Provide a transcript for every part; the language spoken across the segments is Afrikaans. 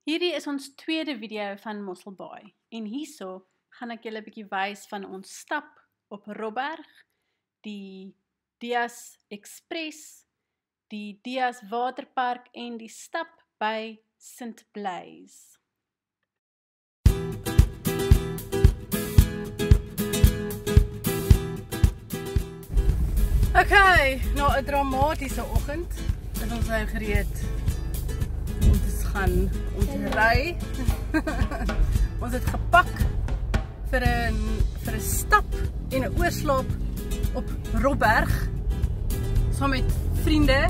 Hierdie is ons tweede video van Mosselbaai en hierso gaan ek julle 'n bietjie wys van ons stap op Robberg, die Dias Express, die Dias Waterpark en die stap by St. Blaise. Okay, nou 'n dramatiese oggend is ons nou gereed om te gaan ry. Ons het gepak vir 'n stap en 'n oorslaap op Robberg saam met vriende.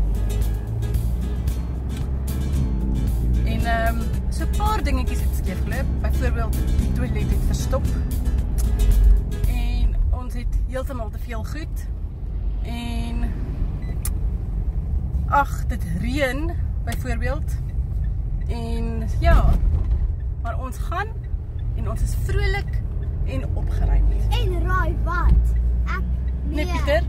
En so 'n paar dingetjies het skeef geloop. Byvoorbeeld die toilet het verstop. En ons het heeltemal te veel goed. En ag, dit reën byvoorbeeld. En ja, maar ons gaan en ons is vrolik en opgeruimd. En raai wat? Ek Nee, Pieter.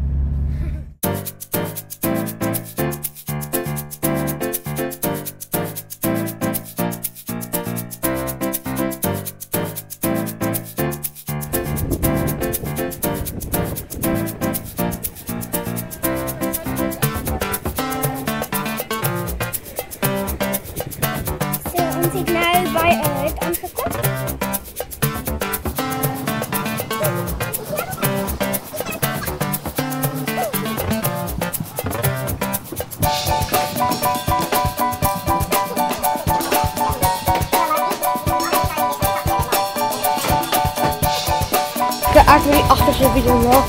Ons het nou by 'n hut aangekom. Ek wil die agterste video maak.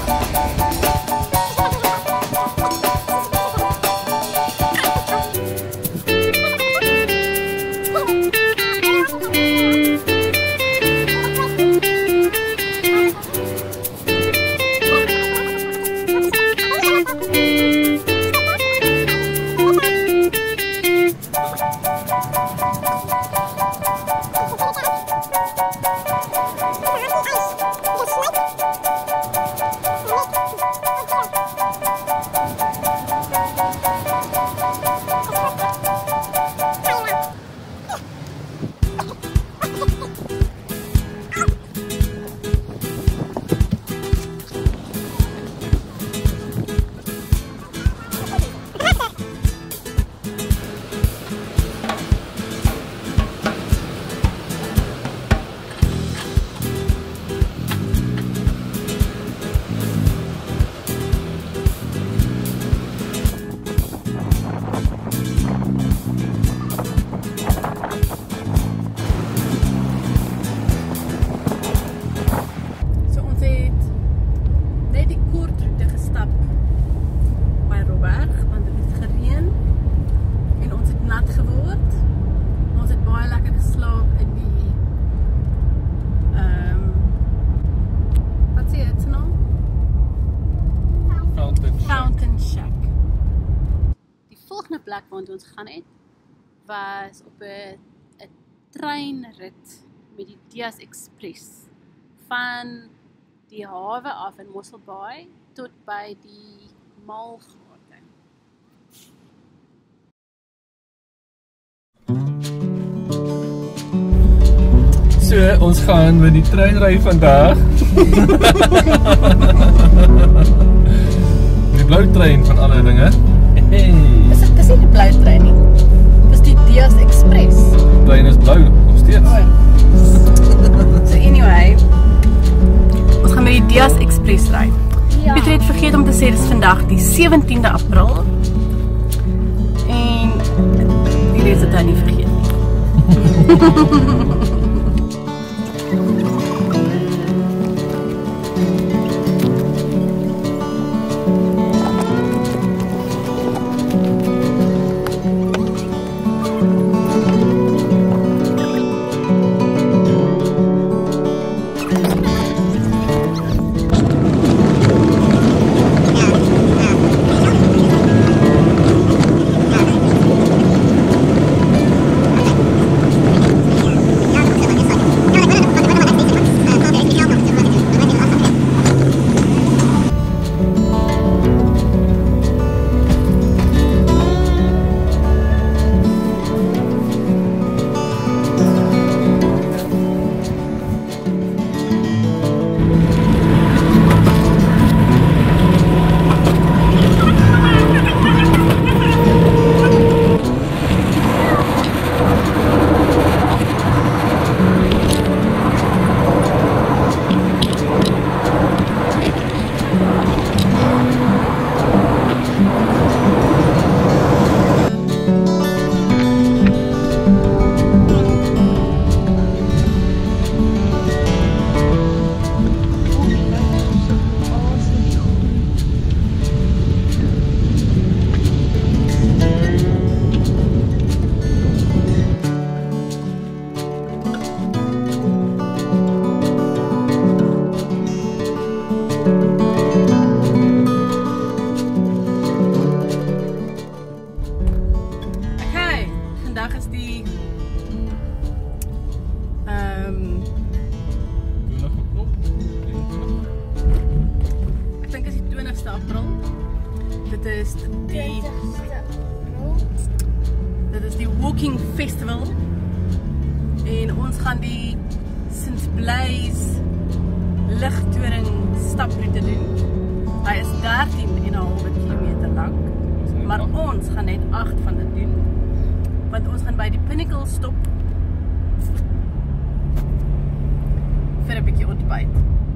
Plek waar ons gegaan het was op 'n treinrit met die Dias Express van die hawe af in Mosselbaai tot by die Maalgate. So, ons gaan met die trein ry vandag. Die blou trein van alle dinge. Hey. Dis nie die blou trein nie. Dis die Dias Express. Die trein is blou, nog steeds. So anyway, ons gaan met die Dias Express ry. Ja. Pieter het vergeet om te sê dis vandag die 17de April. En hierdie is dit nou nie vergeet nie. Ja. vandag is die 20 April. ek dink is die 20ste April. Dit is die Walking Festival en ons gaan die St. Blaise ligtoring staproete doen. Hy is 13,5 km lank, maar ons gaan net 8 van dit doen, want ons gaan by die Pinnacle stop vir 'n bietjie ontbyt.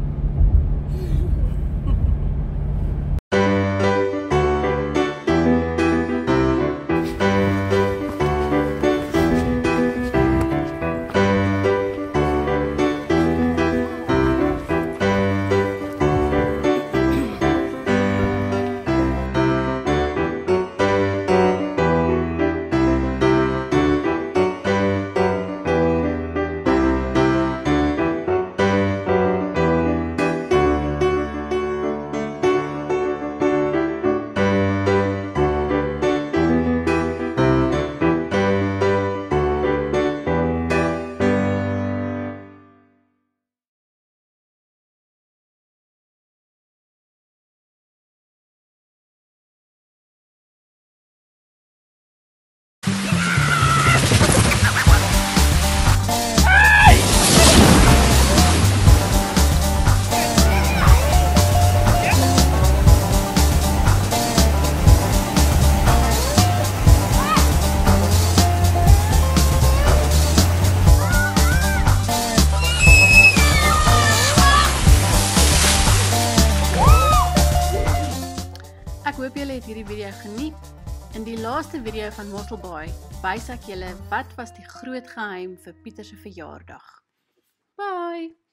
Ek hoop julle het hierdie video geniet. In die laaste video van Mosselbaai wys ek julle wat was die groot geheim vir Pieter se verjaardag. Bye!